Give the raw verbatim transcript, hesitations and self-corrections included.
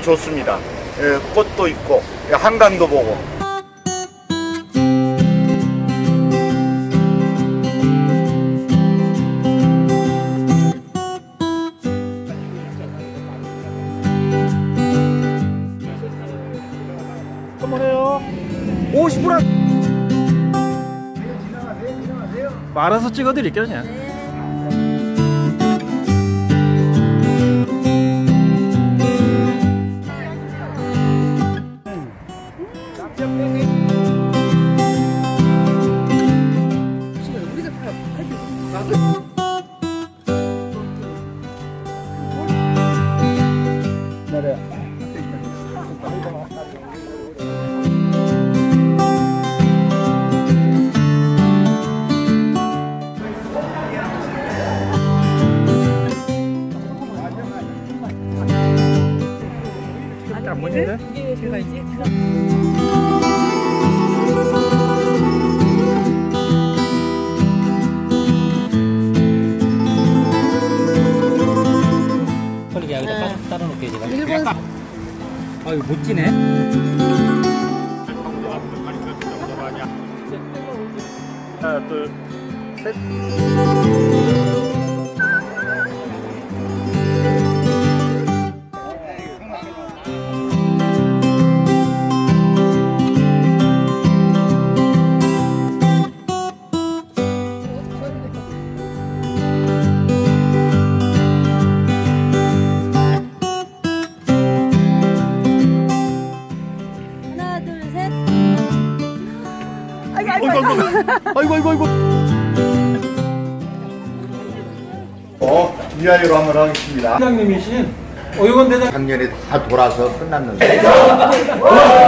좋습니다. 예, 꽃도 있고 한강도 보고. 한번 해요. 오십 분 말아서 찍어드릴게요 그냥. 안 보이는데? 이게 제가 있지? 털기 여기다 따로, 따로 놓을게요 제가. 일본 아 이거 못 지네. 하나, 둘, 셋. 아이고 아이고 아이고. 어, 이하이로 한번 하겠습니다. 회장님이신 오유건 대장. 작년에 다 돌아서 끝났는데.